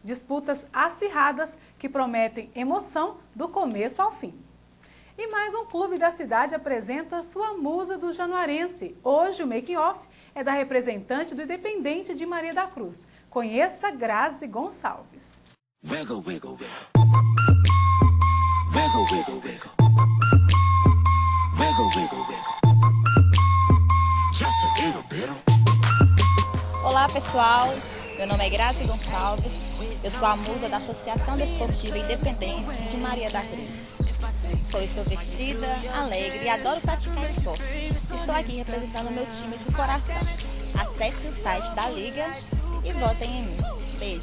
Disputas acirradas que prometem emoção do começo ao fim. E mais um clube da cidade apresenta sua musa do januarense. Hoje o making-off é da representante do Independente de Maria da Cruz. Conheça Grazi Gonçalves. Wiggle, wiggle, wiggle. Wiggle, wiggle, wiggle. Wiggle, wiggle, wiggle. Just a little bit. Olá pessoal, meu nome é Grazi Gonçalves, eu sou a musa da Associação Desportiva Independente de Maria da Cruz. Sou extrovertida, alegre e adoro praticar esportes. Estou aqui representando o meu time do coração. Acesse o site da Liga e votem em mim. Beijo!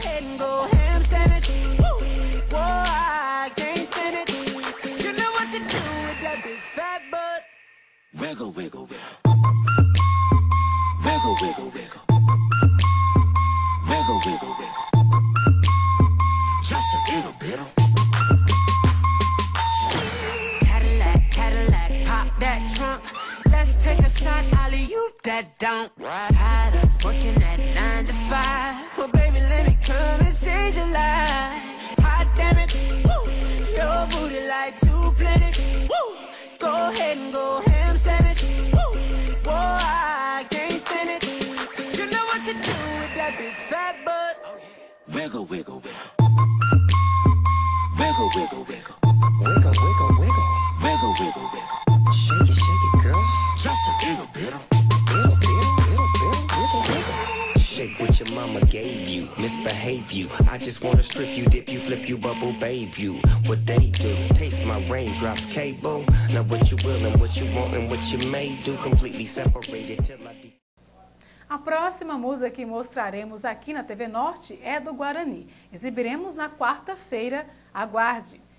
Wiggle, wiggle, wiggle. Wiggle, wiggle, wiggle. Wiggle, wiggle, wiggle. Just a little bit. Cadillac, Cadillac, pop that trunk. Let's take a shot, Ollie, you that don't. Tired of working at 9 to 5. Well, baby, let me come and change your life. Hot damn it, woo. Your booty like 2 planets. Woo. Go ahead and go ham sandwich. Woo. Whoa, I can't stand it. 'Cause you know what to do with that big fat butt. Wiggle, wiggle, wiggle. Wiggle, wiggle, wiggle. Wiggle, wiggle, wiggle. Wiggle, wiggle, wiggle. Shake it, girl. Just a little bit. Little bit, little bit, little bit. Shake what your mama gave you, misbehave you. I just wanna strip you, dip you, flip you, bubble babe you. What they do, taste my raindrops, cable. Now what you will and what you want and what you may do, completely separated till I... A próxima musa que mostraremos aqui na TV Norte é do Guarani. Exibiremos na quarta-feira. Aguarde!